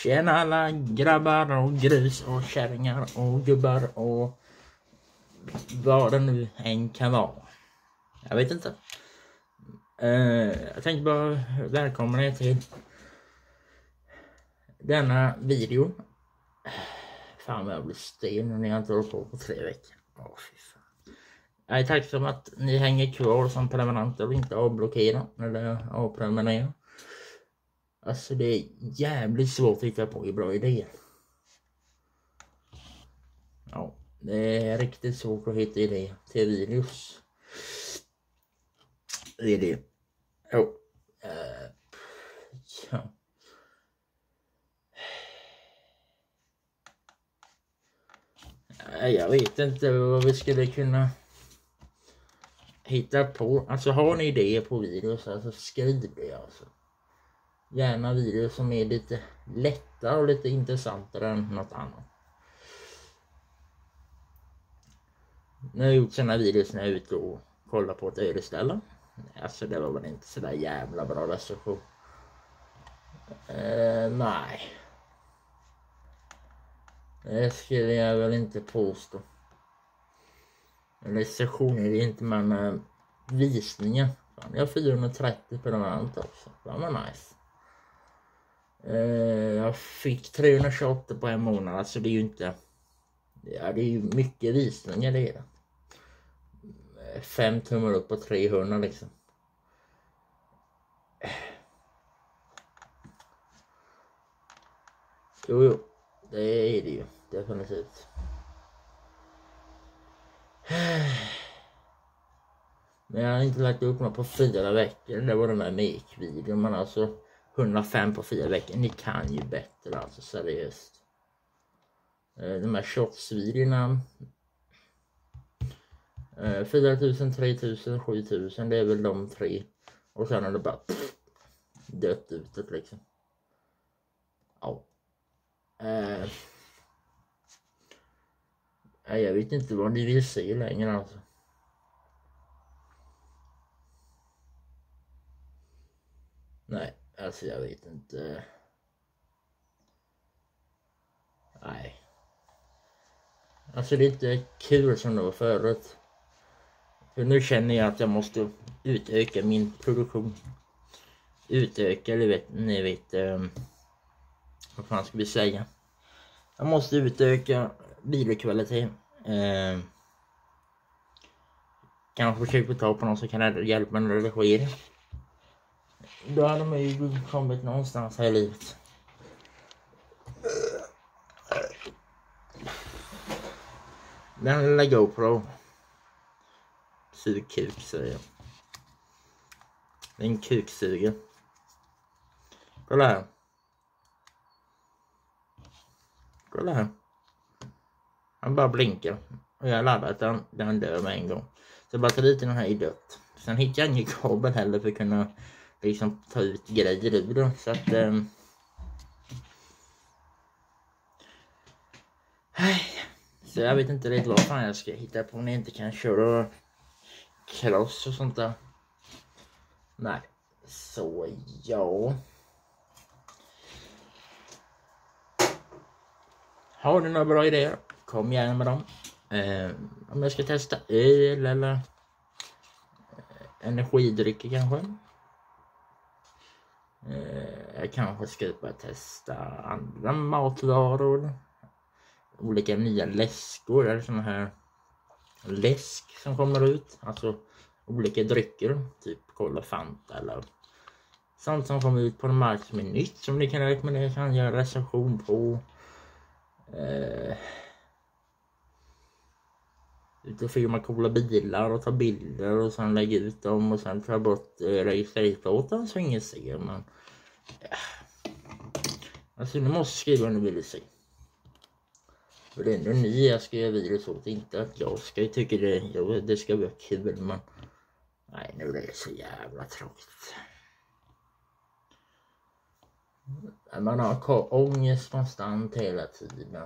Tjena alla grabbar och grus och kärringar och gubbar och vad det nu än kan vara. Jag vet inte. Jag tänkte bara välkomna er till denna video. Fan vad jag blir sten när jag inte håller på 3 veckor. Fy fan. Jag är tacksam att ni hänger kvar som prenumeranter och inte avblockerar eller avprenumererar. Alltså det är jävligt svårt att hitta på bra idéer. Ja, det är riktigt svårt att hitta idéer till videos. Det är det. Ja. Jag vet inte vad vi skulle kunna hitta på. Alltså har ni idéer på videos, alltså skriv det alltså. Gärna videos som är lite lättare och lite intressantare än något annat. Nu har jag gjort såna videos när jag är ute och kollar på ett ödeställe. Alltså det var väl inte så där jävla bra recension. Nej. Det skulle jag väl inte påstå. Recension är det inte, men visningen. Jag har 430 prenumeranter också. Det var nice. Jag fick 328 på en månad. Alltså det är ju inte... Ja, det är ju mycket visningar det är. 5 tummar upp på 300 liksom. Jo, det är det ju. Definitivt. Men jag har inte lagt upp något på 4 veckor. Det var den där make-videon. Men alltså 105 på 4 veckor. Ni kan ju bättre alltså, seriöst. De här shots-videorna. 4000, 3000, 7000. Det är väl de 3. Och sen är det bara dött ut liksom. Ja. Jag vet inte vad ni vill se längre alltså. Nej, alltså jag vet inte. Nej. Alltså det är inte kul som det var förut. För nu känner jag att jag måste utöka min produktion. Utöka, eller ni vet vad fan ska vi säga? Jag måste utöka videokvalitet. Kanske försöka ta på någon som kan hjälpa mig att redigera. Då hade man ju kommit någonstans här i livet. Den lilla GoPro. Sug kuk, säger jag. Det är en kuksuger. Kolla här. Kolla här. Han bara blinkar. Och jag laddar att den dör med en gång. Så batteriet i den här är dött. Sen hittar jag ingen kabel heller för att kunna liksom ta ut grejer ur det. Så att... Så jag vet inte riktigt vad fan jag ska hitta på när jag inte kan köra cross och sånt där. Nej. Så ja. Har du några bra idéer? Kom gärna med dem. Om jag ska testa öl eller energidrycker kanske. Jag kanske ska bara testa andra matvaror. Olika nya läskor eller såna här läsk som kommer ut. Alltså olika drycker. Typ Cola Fanta eller sånt som kommer ut på en marknad som är nytt. Som ni kan rekommendera, kan göra recension på. Ut och filma coola bilar och ta bilder och sen lägga ut dem och sen ta bort registreringsplåten så ingen ser. Men alltså ni måste skriva vad ni vill se. För det är ändå ni jag ska göra videos åt, inte att jag ska tycka det ska vara kul, men nej, nu är det så jävla tråkigt. Man har ångest konstant hela tiden.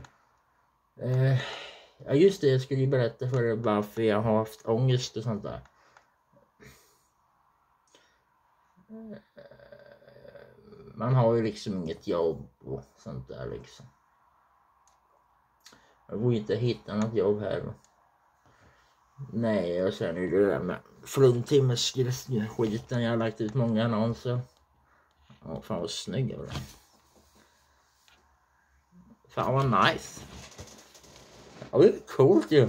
Ja just det, jag skulle ju berätta för er varför jag har haft ångest och sånt där. man har ju liksom inget jobb och sånt där liksom. Jag går inte hitta något jobb här. Nej, och sen är det där med fruntimmerskiten. Jag har lagt ut många annonser. Åh, fan vad snygg jag var. Fan vad nice. Ja, det är coolt ju.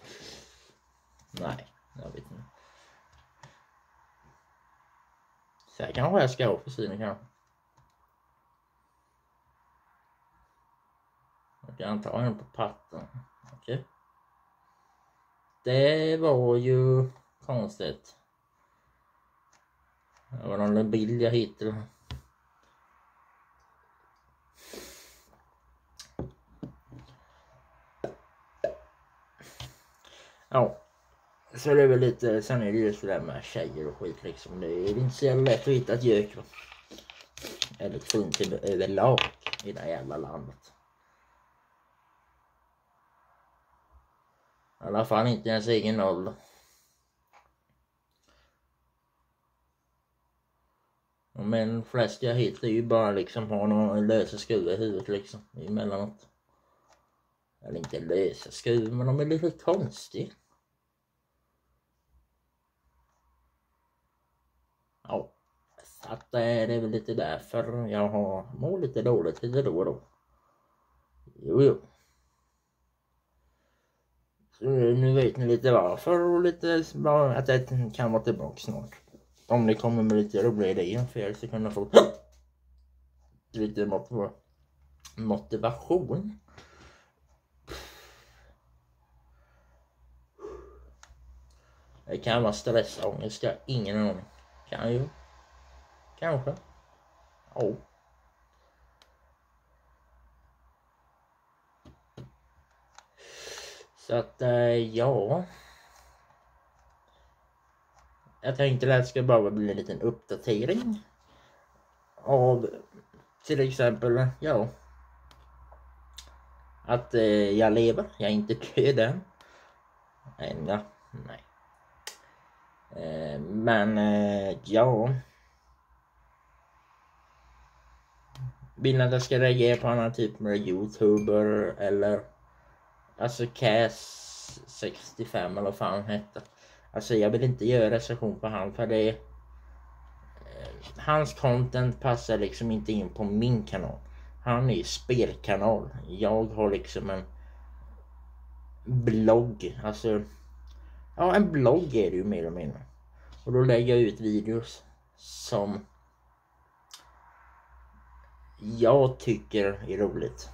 Nej, jag vet inte. Så här kanske jag ska ha på sidan kanske. Jag kan ta en på patten. Okej. Det var ju konstigt. Det var någon bild jag hittade. Ja. Så det är väl lite, sen är det ju sådär med tjejer och skit liksom. Det är inte så jävla lätt att hitta ett gök. Eller fruntimmer överlag i det här jävla landet. I alla fall inte ens egen ålder. Men flest jag hittar är ju bara liksom har någon lösa skruvar i huvudet liksom emellanåt. Eller inte lösa skruvar, men de är lite konstiga. Ja, så att det är väl lite därför jag mår lite dåligt lite då och då. Jo. Så nu vet ni lite varför och lite bara att det kan vara tillbaka snart. Om det kommer med lite roliga idéer för jag ska kunna få lite motivation. Det kan vara stressångest, jag har ingen aning. Kan ju. Kanske. Ja. Så att ja. Jag tänkte att det ska bara bli en liten uppdatering. Av till exempel, ja. Att jag lever, jag är inte död än. Ja, nej. Men ja. Vill att jag ska reagera på annan typ med YouTuber eller alltså Cass 65 eller vad fan han hette. Alltså jag vill inte göra recension på han för det hans content passar liksom inte in på min kanal. Han är spelkanal. Jag har liksom en blogg. Alltså ja, en blogg är det ju mer och mindre. Och då lägger jag ut videos som jag tycker är roligt.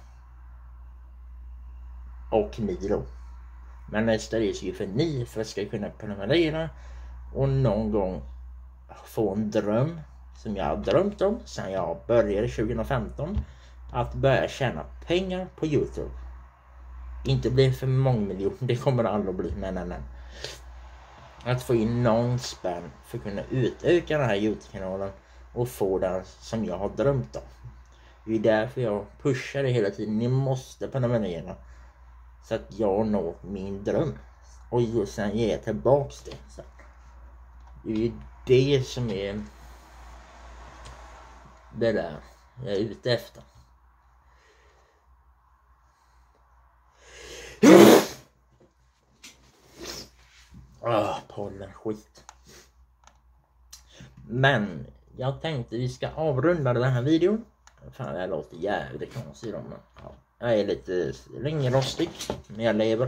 Och ni då. Men nästa är ju för ni för att ska kunna prenumerera och någon gång få en dröm som jag har drömt om sedan jag började 2015 att börja tjäna pengar på YouTube. Inte bli för många miljoner, det kommer det aldrig att bli, men att få in någon spänn för att kunna utöka den här YouTube-kanalen och få den som jag har drömt om. Det är därför jag pushar det hela tiden. Ni måste prenumerera så att jag når min dröm och sen ger jag tillbaks det. Så det är ju det som är det där jag är ute efter. Pollen skit. Men jag tänkte vi ska avrunda den här videon. Fan, jag låter jävligt konstigt då, men ja, jag är lite ringrostig när jag lever.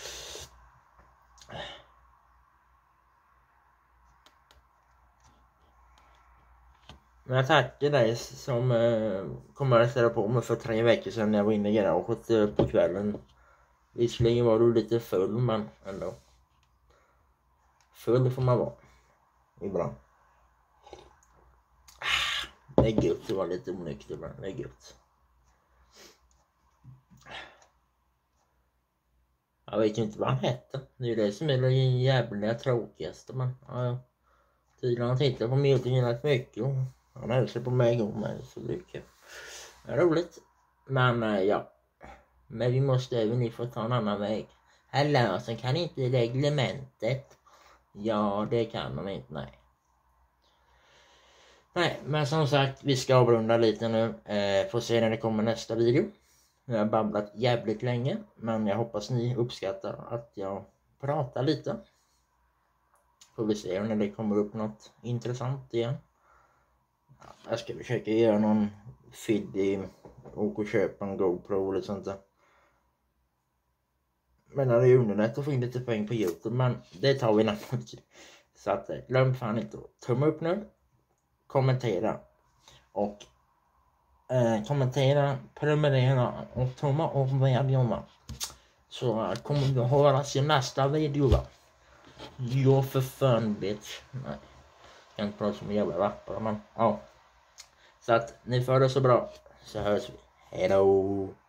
Men jag tackar dig som kommer att ställa på mig för 3 veckor sedan när jag var inne i garaget på kvällen. Visserligen var du lite full, men ändå. Full får man vara. Ibland. Det är gött att vara lite onykter, men det är gött. Jag vet ju inte vad han heter. Det är ju det som är det jävla tråkigaste, men ja. Tydligen han tittar på mjölken rätt mycket och han hälsar på mig och mig så mycket. Det är roligt. Men ja. Men vi måste även få ta en annan väg. Hallå, så kan inte reglementet. Ja, det kan man inte, nej. Nej, men som sagt, vi ska avrunda lite nu. Får se när det kommer nästa video. Jag har babblat jävligt länge, men jag hoppas ni uppskattar att jag pratar lite. Får vi se när det kommer upp något intressant igen. Jag ska försöka göra någon fiddy och köpa en GoPro eller sånt där. Men det är ju underlätt att få in lite poäng på YouTube, men det tar vi nästa. Så att glöm fan inte att tumma upp nu. Kommentera. Och kommentera, prenumerera och tumma upp videorna. Så kommer vi höras i nästa video va. Jo för fan bitch. Nej, jag kan inte prata som en jävla rappare men ja. Så att ni får det så bra. Så hörs vi. Hejdå.